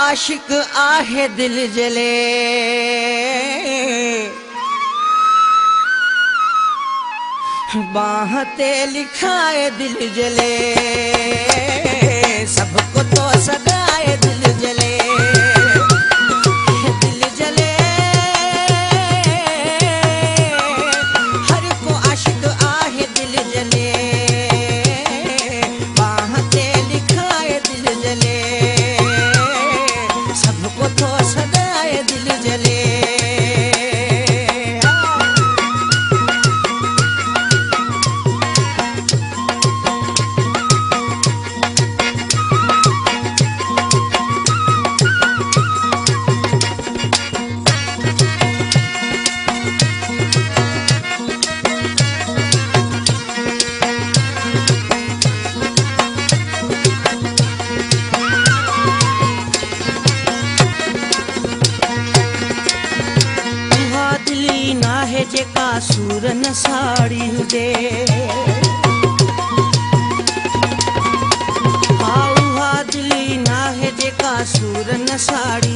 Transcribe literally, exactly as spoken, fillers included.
आशिक आहे दिल जले, बाह ते लिखाए दिल जले, सबको तो सदाए दिल जले, दिल जले, हर को आशिक आहे दिल जले, बाह ते लिखाए दिल जले, सबको तो सदाए दिल जले। जेका सूर न साड़ी हुजे, हा उहा दिली नाहे जेका सूर न साड़ी